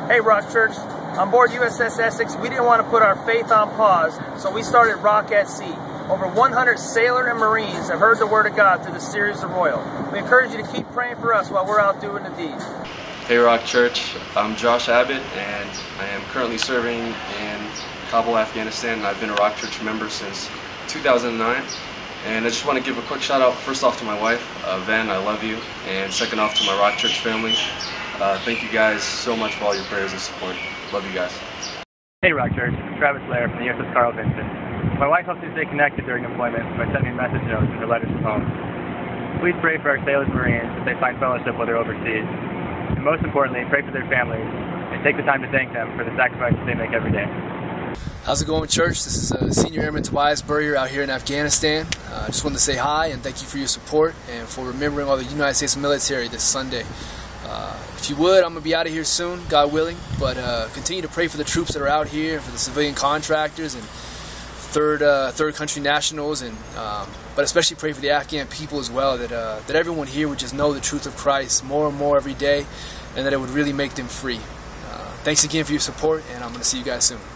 Hey Rock Church, on board USS Essex, we didn't want to put our faith on pause, so we started Rock at Sea. Over 100 sailors and Marines have heard the Word of God through the series of Royal. We encourage you to keep praying for us while we're out doing the deed. Hey Rock Church, I'm Josh Abbott and I am currently serving in Kabul, Afghanistan, and I've been a Rock Church member since 2009. And I just want to give a quick shout out first off to my wife, Ven, I love you, and second off to my Rock Church family. Thank you guys so much for all your prayers and support. Love you guys. Hey Rock Church, I'm Travis Blair from the USS Carl Vinson. My wife helps me stay connected during deployment by sending me message notes and her letters from home. Please pray for our sailors and Marines as they find fellowship while they're overseas. And most importantly, pray for their families and take the time to thank them for the sacrifices they make every day. How's it going, church? This is Senior Airman Tobias Burrier out here in Afghanistan. I just wanted to say hi and thank you for your support and for remembering all the United States military this Sunday. If you would, I'm going to be out of here soon, God willing, but continue to pray for the troops that are out here and for the civilian contractors and third country nationals, and but especially pray for the Afghan people as well, that everyone here would just know the truth of Christ more and more every day, and that it would really make them free. Thanks again for your support, and I'm going to see you guys soon.